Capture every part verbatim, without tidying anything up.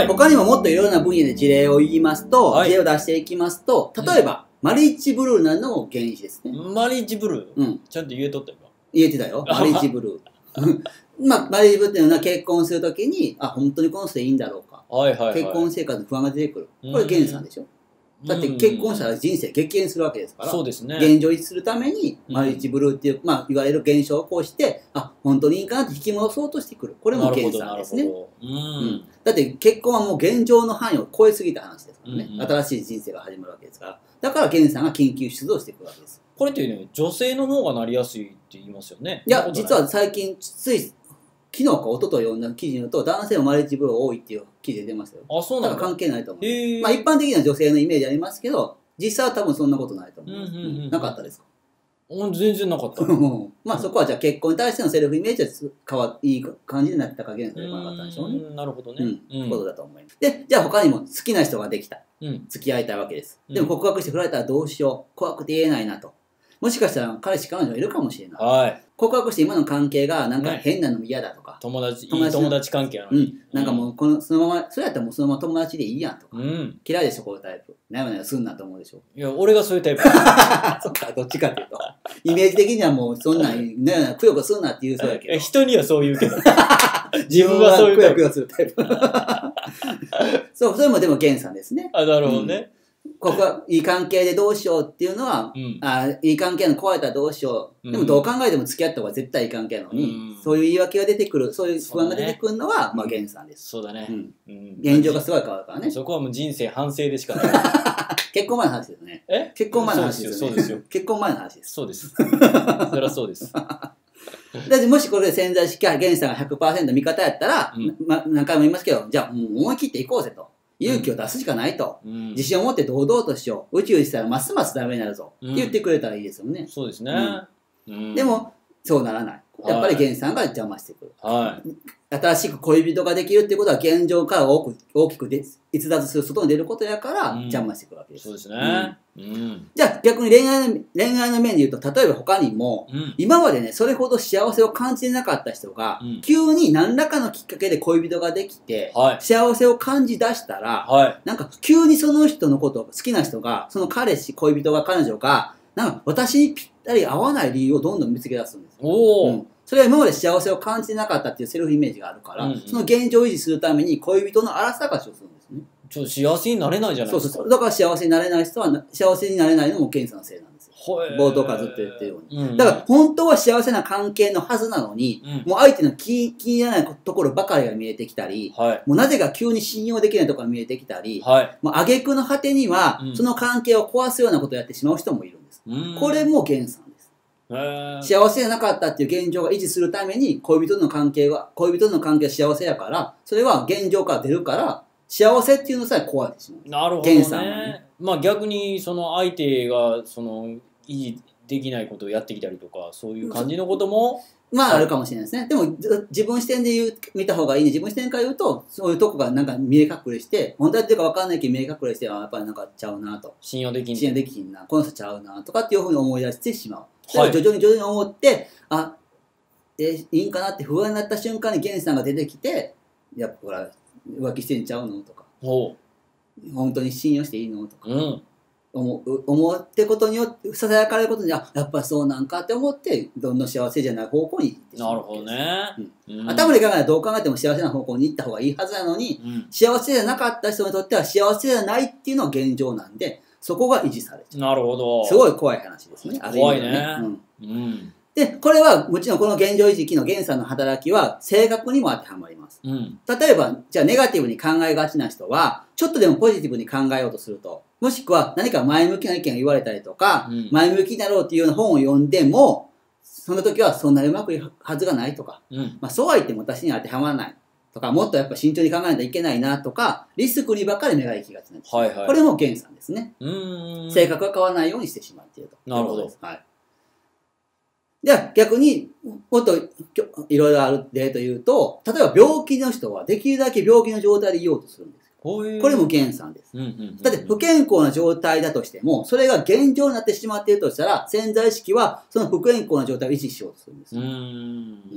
はい、 他にももっといろんな分野で事例を言いますと、 はい、 事例を出していきますと、例えば、うん、マリッジブルーなどの原因ですね。 マリッジブルー、 うん、 ちゃんと言えとったよ。 言えてたよ。マリッジブルー。まあ、マリッジブルーっていうのは結婚するときに、あ、本当にこの人でいいんだろうか。 はいはいはい、結婚生活の不安が出てくる。これ、源さんでしょ。だって結婚したら人生激変するわけですから、 そうですね、 現状維持するためにマリッジブルーっていう、まあ、いわゆる現象を起こして、あ、本当にいいかなって引き戻そうとしてくる。これも源さんですね。うん、だって結婚はもう現状の範囲を超えすぎた話ですからね、うんうん、新しい人生が始まるわけですから、だから源さんが緊急出動してくるわけです。 これってね、女性の方がなりやすいって言いますよね。 いや、実は最近つい昨日か一昨日読んだ記事によると、男性のマリッジブルー多いっていう記事で出ましたよ。 あ、そうなんだ。 だから関係ないと思う。まあ一般的な女性のイメージありますけど、実際は多分そんなことないと思う。なかったですか？ 全然なかった。 まあそこはじゃあ結婚に対してのセルフイメージは変わいい感じになったかげんそれがなかったんでしょうね。 なるほどね。 うん。そういうことだと思います。で、じゃあ他にも好きな人ができた。 うん、 付き合いたいわけです。でも告白して振られたらどうしよう。怖くて言えないなと。もしかしたら彼氏彼女いるかもしれない。 はい。 告白して今の関係がなんか変なの嫌だとか。 友達、いい友達関係なのに。 うん。なんかもうこの、そのまま、それやったらもうそのまま友達でいいやんとか。 うん。 嫌いでしょ、こういうタイプ。なやなやすんなと思うでしょ。 いや、俺がそういうタイプ。 そっか、どっちかっていうと。イメージ的にはもうそんな、なやなやくよくすんなって言うそうやけど。 人にはそう言うけど。自分はそういうタイプ。 くよくよするタイプ。そう、それもでも源さんですね。 あ、なるほどね。うんここはいい関係でどうしようっていうのは、うん、あいい関係の壊れたらどうしよう、うん、でもどう考えても付き合った方が絶対いい関係なのに、うん、そういう言い訳が出てくる、そういう不安が出てくるのは、ね、まあ源さんです。 そうだね、 うんうん、現状がすごい変わるからね。 そこはもう人生反省でしかない。 結婚前の話ですね。 え結婚前の話ですよね。 そうですよ。 結婚前の話です。 そうです。そりゃそうです。 だってもしこれで潜在意識は源さんが ひゃくパーセント 味方やったら、うんま、何回も言いますけど、じゃあもう思い切っていこうぜと。勇気を出すしかないと、うん、自信を持って堂々としよう、宇宙にしたらますますダメになるぞ、うん、って言ってくれたらいいですよね。 そうですね、 うん、でもそうならない。やっぱり源さんが邪魔してくる、 はい、 新しく恋人ができるってことは現状から大きく逸脱する外に出ることやから邪魔してくるわけです。 そうですね、うん、 じゃあ逆に恋愛の恋愛の面で言うと、例えば他にも、うん、今までねそれほど幸せを感じてなかった人が、うん、急に何らかのきっかけで恋人ができて、はい、幸せを感じ出したら、はい、なんか急にその人のこと好きな人が、その彼氏恋人が彼女がなんか私にぴったり合わない理由をどんどん見つけ出すんですよ。おー、うん、それは今まで幸せを感じてなかったっていうセルフイメージがあるから、うんうん、その現状を維持するために恋人の荒探しをするんですね。 ちょっと幸せになれないじゃないですか。 そうそうそう。だから幸せになれない人は幸せになれないのも検査のせいなんですよ。冒頭からずっと言ってるように、うんうん、だから本当は幸せな関係のはずなのに、うん、もう相手の気, 気にならないところばかりが見えてきたり、はい、もうなぜか急に信用できないところが見えてきたり、はい、もう挙句の果てには、うん、その関係を壊すようなことをやってしまう人もいるんです。うん、これも源さんです。幸せじゃなかったっていう現状が維持するために恋人との関係は恋人との関係は幸せやから、それは現状から出るから幸せっていうのさえ壊れてしまう。 なるほどね。源さんはね。まあ逆にその相手がその維持できないことをやってきたりとか、そういう感じのこともまああるかもしれないですね。でも自分視点で言う見た方がいいね。自分視点から言うと、そういうとこがなんか見え隠れして、本当やってるか分かんないけど見え隠れして、やっぱりなんかちゃうなと。 信用できん。 信用できひんな。この人ちゃうなとかっていうふうに思い出してしまう。それを徐々に徐々に思って、あ、え、いいんかなって不安になった瞬間に源さんが出てきて、やっぱほら、浮気してんちゃうのとか。ほう。本当に信用していいのとか。うん。思う、思ってことによって、ささやかれることに、あ、やっぱそうなんかって思って、どんどん幸せじゃない方向に行ってしまう。 なるほどね。 うんうん、頭で考えたらどう考えても幸せな方向に行った方がいいはずなのに、うん、幸せじゃなかった人にとっては幸せじゃないっていうのが現状なんで、そこが維持されちゃう。 なるほど。 すごい怖い話ですね。 怖いね。 うんうんで、これはもちろんこの現状維持期の源さんの働きは性格にも当てはまります。うん、例えば、じゃあネガティブに考えがちな人は、ちょっとでもポジティブに考えようとすると、もしくは何か前向きな意見を言われたりとか、うん、前向きになろうっていうような本を読んでも、その時はそんなにうまくいくはずがないとか、うん、まあそうは言っても私には当てはまらないとか、もっとやっぱ慎重に考えないといけないなとか、リスクにばかり目が行きがちなんです。はいはい、これも源さんですね。うーん性格が変わらないようにしてしまっていると。 なるほど。 はい。じゃあ逆にもっといろいろある例というと、例えば病気の人はできるだけ病気の状態でいようとするんですよ。これも源さんです。だって不健康な状態だとしても、それが現状になってしまっているとしたら、潜在意識はその不健康な状態を維持しようとするんですよ。うん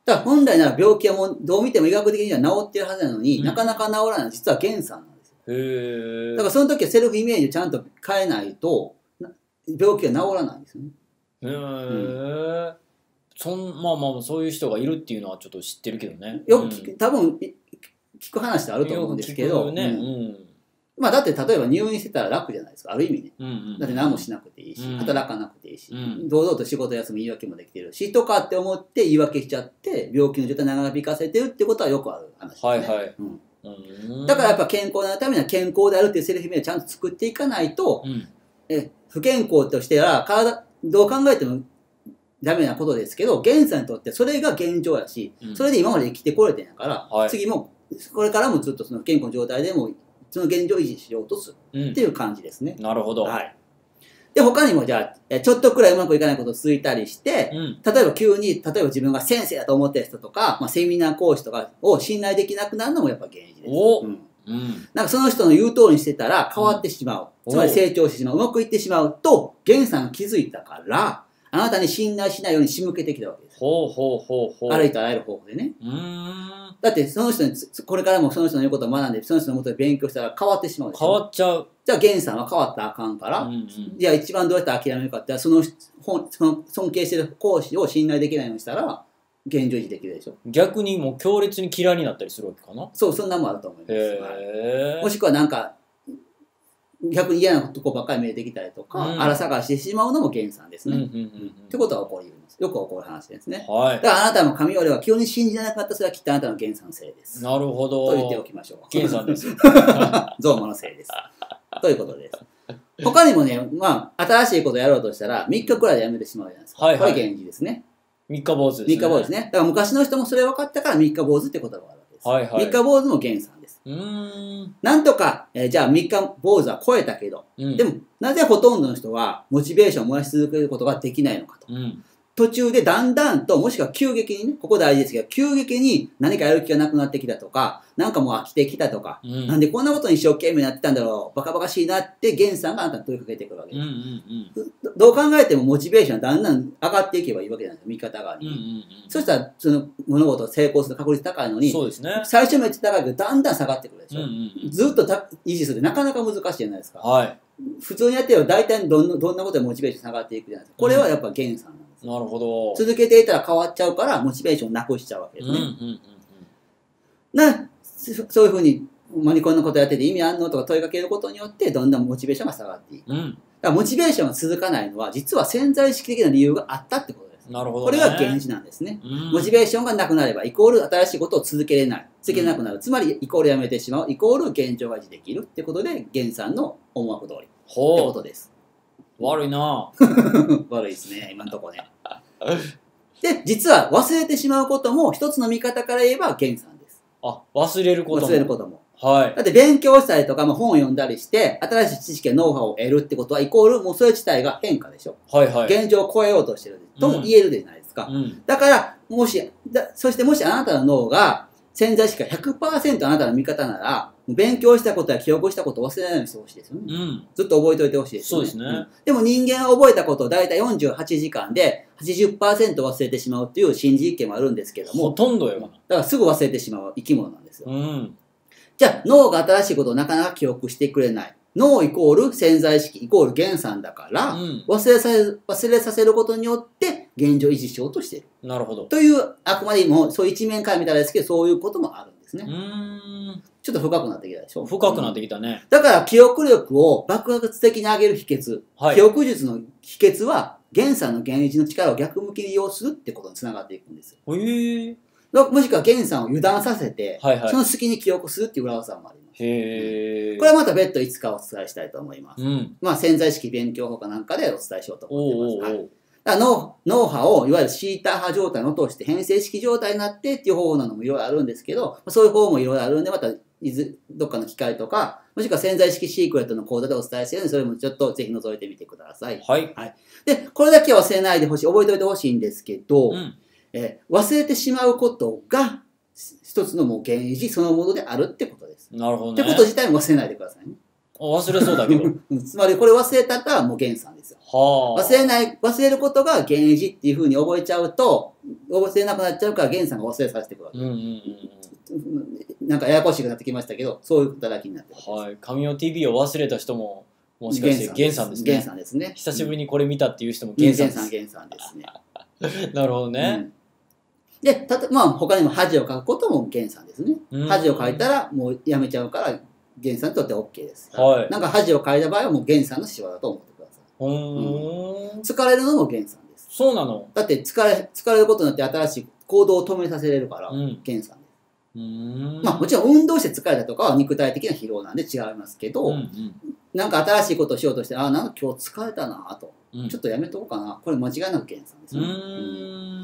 だから本来なら病気はもうどう見ても医学的には治ってるはずなのに、 うん、 なかなか治らないのは実は原産なんですよ。 へだからその時はセルフイメージをちゃんと変えないと病気は治らないんですよね。 へえ、うん、そんまあまあそういう人がいるっていうのはちょっと知ってるけどね。 よく聞く、うん、多分聞く話ってあると思うんですけど、 ね、うん、 まあだって例えば入院してたら楽じゃないですか、ある意味ね。 うんうん、 だって何もしなくていいし、 うん、 働かなくていいし、 うん、 堂々と仕事休み言い訳もできてるしとかって思って言い訳しちゃって病気の状態長引かせてるってことはよくある話ですね。はいはい、うんうん、だからやっぱ健康なためには健康であるっていうセルフイメージをちゃんと作っていかないと、うん、え不健康としては体どう考えてもダメなことですけど、現在にとってそれが現状やし、うん、それで今まで生きてこれてんやから、はい、次もこれからもずっとその健康の状態でもその現状を維持しようとするっていう感じですね。 うん、なるほど。 はい。で、他にもじゃあ、ちょっとくらいうまくいかないこと続いたりして、うん、例えば急に、例えば自分が先生だと思ってる人とか、まあ、セミナー講師とかを信頼できなくなるのもやっぱ原因です。おうんうん、なんかその人の言う通りにしてたら変わってしまう。うん、つまり成長してしまう。うまくいってしまうと、源さんが気づいたから、あなたに信頼しないように仕向けてきたわけです。 ほうほうほうほう。 あらゆるあらゆる方法でね。うーんだってその人に、これからもその人の言うことを学んで、その人のことで勉強したら変わってしまうでしょ。 変わっちゃう。 じゃあ、源さんは変わったらあかんから、うんうん、じゃあ一番どうやって諦めるかって、その本その尊敬してる講師を信頼できないようにしたら、現状維持できるでしょ。 逆にもう強烈に嫌いになったりするわけかな。 そう、そんなもんあると思います。へもしくはなんか、逆に嫌なとこばっかり見えてきたりとか、うん、荒探してしまうのも源さんですね。ってことは起こります。よく起こる話ですね。はい、だからあなたも神折れは急に信じなかったそれはきっとあなたの源さんのせいです。 なるほど。 と言っておきましょう。 源さんです。 ゾウモのせいです。ということです。他にもね、まあ、新しいことをやろうとしたらみっかくらいでやめてしまうじゃないですか。はいはい、これ源氏ですね。 三日坊主ですね。 三日坊主ですね。だから昔の人もそれ分かったから三日坊主って言葉があるわけです。はいはい、三日坊主も源さんです。うーんなんとか、えー、じゃあ三日坊主は超えたけど、うん、でもなぜほとんどの人はモチベーションを燃やし続けることができないのかと。うん途中でだんだんと、もしくは急激にね、ここ大事ですけど、急激に何かやる気がなくなってきたとか、なんかもう飽きてきたとか、うん、なんでこんなことに一生懸命やってたんだろう、バカバカしいなって、源さんがあなたに問いかけてくるわけです。うんうんうん、どう考えてもモチベーションはだんだん上がっていけばいいわけなんですよ、味方側に。うんうんうん、そしたら、その物事を成功する確率高いのに、そうですね、最初めっちゃ高いけど、だんだん下がってくるでしょ。うんうんうん、ずっとた維持するってなかなか難しいじゃないですか。はい、普通にやってれば大体どんどんなことでモチベーション下がっていくじゃないですか。これはやっぱ源さんなんです。 なるほど。 続けていたら変わっちゃうからモチベーションをなくしちゃうわけですね。うんうんうんうん、なそういうふうにマニコンのことやってて意味あんのとか問いかけることによってどんどんモチベーションが下がっていく。うん、だからモチベーションが続かないのは実は潜在意識的な理由があったってことです。なるほど、ね、これが原因なんですね、うん。モチベーションがなくなればイコール新しいことを続けれない。続けれなくなる。うん、つまりイコールやめてしまう。イコール現状が維持できるってことで源さんの思惑通りってことです。 悪いな悪いですね今のところね。で実は忘れてしまうことも一つの見方から言えば源さんです。 あ忘れることも。 忘れることも。 はい。 だって勉強したりとか、まあ、本を読んだりして新しい知識やノウハウを得るってことはイコールもうそれ自体が変化でしょ。はいはい。現状を超えようとしてるとも言えるじゃないですか。うん、だからもしだそしてもしあなたの脳が潜在意識が ひゃくパーセント あなたの味方なら勉強したことや記憶したことを忘れないようにしてほしいですよね、うん、ずっと覚えておいてほしいですよね。そうですね、うん、でも人間は覚えたことをだいたいよんじゅうはちじかんで はちじゅっパーセント 忘れてしまうっていう心理実験もあるんですけども、 ほとんどよ。 だからすぐ忘れてしまう生き物なんですよ、うん、じゃあ脳が新しいことをなかなか記憶してくれない。脳イコール潜在意識イコール源さんだから、うん、忘れさせる、忘れさせることによって現状維持しようとしている。 なるほど。 という、あくまでもそういう一面から見たらですけど、そういうこともあるんですね。うーんちょっと深くなってきたでしょ。 深くなってきたね。 だから記憶力を爆発的に上げる秘訣、はい、記憶術の秘訣は源さんの現維持の力を逆向きに利用するってことにつながっていくんですよ。へー。もしくは源さんを油断させて、はいはい、その隙に記憶するっていう裏技もあります。へー。これはまた別途いつかお伝えしたいと思います。うん、まあ潜在意識勉強法かなんかでお伝えしようと思ってます。おーおーはい、だから脳、脳波をいわゆるシーター波状態に落として変性式状態になってっていう方法なのもいろいろあるんですけど、そういう方法もいろいろあるんで、またいずどっかの機会とか、もしくは潜在意識シークレットの講座でお伝えしているので、それもちょっとぜひ覗いてみてください。はい。はい、で、これだけは忘れないでほしい、覚えておいてほしいんですけど、うん、えー、忘れてしまうことが一つのもう現維持そのものであるってことです。 なるほどね。 ってこと自体も忘れないでくださいね。 忘れそうだけど。 つまりこれ忘れたらもう源さんですよ。 はあ、 忘れない、忘れることが幻影寺っていうふうに覚えちゃうと、忘れなくなっちゃうから源さんが忘れさせてくるわけ。うんうんうんうん、なんかややこしくなってきましたけど、そういう働きになってる。 はい。神尾 ティービー を忘れた人も、もしかして源さんですね。 源さんですね。 久しぶりにこれ見たっていう人も源さんです。 源さん、源さんですね。 なるほどね。 うんで、たとまあ他にも恥をかくことも源さんですね。恥をかいたらもうやめちゃうから源さんにとって OK です。はい、なんか恥をかいた場合はもう源さんの仕業だと思ってください。うん、疲れるのも源さんです。 そうなの？ だって疲れ疲れることによって新しい行動を止めさせれるから、うん、源さんです。うんまあもちろん運動して疲れたとかは肉体的な疲労なんで違いますけど、うんうん、なんか新しいことをしようとしてあなんか今日疲れたなと、うん、ちょっとやめとこうかなこれ間違いなく源さんですね。うん、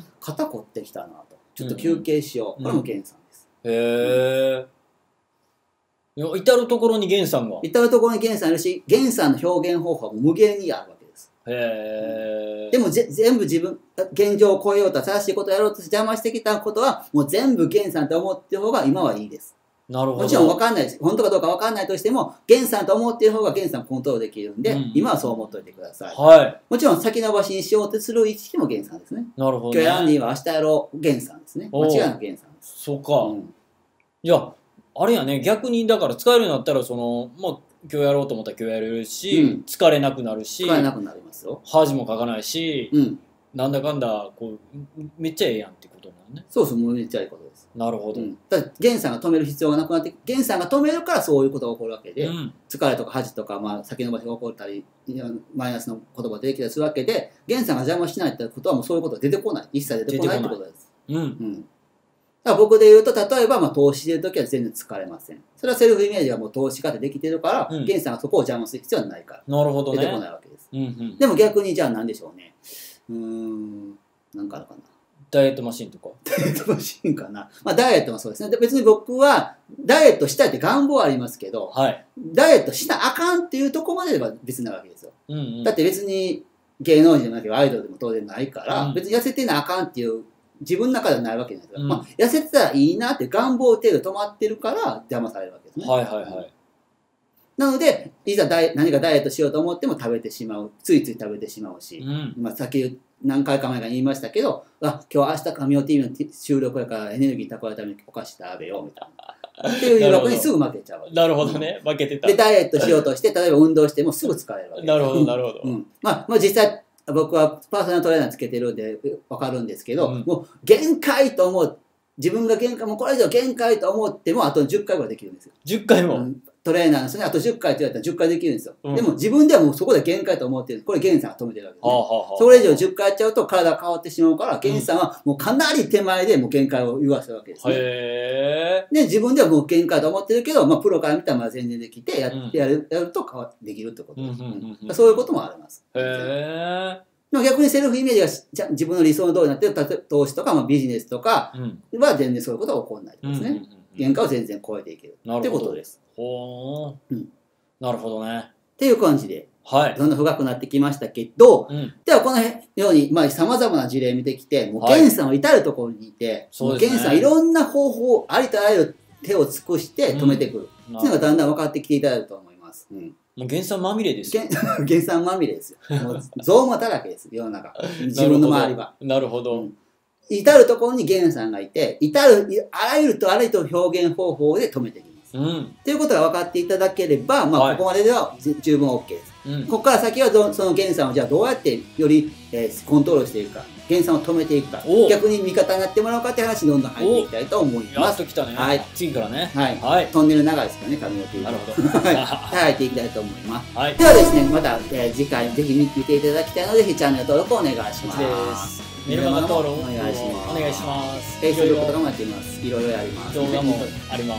肩凝ってきたなと。ちょっと休憩しよう。うん、これも源さんです。へえ。至るところに源さんが。 至るところに源さんいるし、源さんの表現方法は無限にあるわけです。へえ。でもぜ全部自分、現状を超えようと新しいことをやろうとして邪魔してきたことは、もう全部源さんと思ってる方が今はいいです。なるほど。もちろん分かんないです。本当かどうか分かんないとしても、源さんと思っている方が源さんをコントロールできるんで、うん、今はそう思っておいてください。はい。もちろん先延ばしにしようとする意識も源さんですね。なるほど、ね。今日やらんでいいわ、明日やろう、源さんですね。間違いなく源さんです。 そうか。うん、いや、あれやね、逆にだから使えるようになったら、その、まあ、今日やろうと思ったら今日やれるし、うん、疲れなくなるし、 疲れなくなりますよ。 恥もかかないし、うん、なんだかんだ、こう、めっちゃええやんってことなのね。 そうそう、めっちゃいいことです。 なるほど。うん、 だから源さんが止める必要がなくなって、源さんが止めるからそういうことが起こるわけで、うん、疲れとか恥とか、まあ、先延ばしが起こったり、マイナスの言葉が出てきたりするわけで、源さんが邪魔しないってことはもうそういうことが出てこない。一切出てこないってことです。うんうん、だから僕で言うと、例えば、まあ、投資してるときは全然疲れません。それはセルフイメージがもう投資家ってできてるから、うん、源さんがそこを邪魔する必要はないから。なるほどね。出てこないわけです。うんうん、でも逆にじゃあ何でしょうね。うーん、なんかあるかな。 ダイエットマシンとか。 ダイエットマシンかな。まあダイエットもそうですね。別に僕はダイエットしたいって願望はありますけど、はい、ダイエットしなあかんっていうところまでは別なわけですよ。うんうん、だって別に芸能人でもなければアイドルでも当然ないから、うん、別に痩せてなあかんっていう自分の中ではないわけじゃないですか。うん、まあ痩せてたらいいなって願望程度止まってるから邪魔されるわけですね。はいはいはい。なので、いざダイ何かダイエットしようと思っても食べてしまう。ついつい食べてしまうし、うん、まあさっき何回か前から言いましたけど、あ、今日明日神尾 ティービー の収録やからエネルギー蓄えるためにお菓子食べようみたいな。っていう誘惑にすぐ負けちゃう。 なるほどね。負けてた。 で、ダイエットしようとして、例えば運動してもすぐ疲れるわけです。 なるほど、なるほど。 うん。まあ、まあ実際、僕はパーソナルトレーナーつけてるんでわかるんですけど、うん、もう限界と思う。自分が限界、もうこれ以上限界と思っても、あとじゅっかいはできるんですよ。 じゅっかいも、うん、 トレーナーですね。あとじゅっかいって言われたらじゅっかいできるんですよ。うん、でも自分ではもうそこで限界と思ってる。これ、源さんが止めてるわけですね。はあはあ、それ以上じゅっかいやっちゃうと体が変わってしまうから、源さんはもうかなり手前でもう限界を言わせるわけですね。へで、自分ではもう限界と思ってるけど、まあ、プロから見たらまあ全然できてや、うん、やる、やると変わできるってことです、ね。そういうこともあります。へでも逆にセルフイメージがじゃ自分の理想の通りになってる投資とか、まあ、ビジネスとかは全然そういうことは起こらないですね。原価を全然超えていけるってことです。 ほー、うん、なるほどね。 っていう感じで、はい、どんどん深くなってきましたけど、うん、ではこのようにさまざ、まな事例見てきて、もう源さんは至るところにいて、はい、源さんはいろんな方法、ありとあらゆる手を尽くして止めてくる。うん、っていうのがだんだん分かってきていただけると思います。うんもう原産まみれですよ。 原産まみれですよ。もうゾウマだらけです、世の中。自分の周りは。 なるほど。うん、 至るところに原産がいて、至る、あらゆるとあらゆる表現方法で止めていきます。うん。ということが分かっていただければ、まあ、ここまででは十分 OK です。うん、ここから先はどその原産をじゃあどうやってより、えー、コントロールしていくか。原産を止めていくか、逆に味方になってもらうかって話にどんどん入っていきたいと思います。 やっと来たね。はい。次からね。 はい。はい、トンネル長いですからね、髪の毛。なるほど。はい。入っていきたいと思います。 はい。 ではですね、また、えー、次回ぜひ見ていただきたいので、ぜひチャンネル登録お願いします。 メルマガ登録お願いします。 お願いします。 Facebook とかもやっています。いろいろやります。 動画もあります。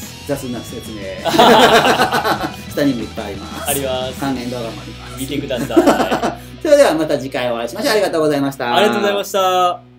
雑な説明。下にもいっぱいあります。 あります。 関連動画もあります。 見てください。 それではまた次回お会いしましょう。ありがとうございました。 ありがとうございました。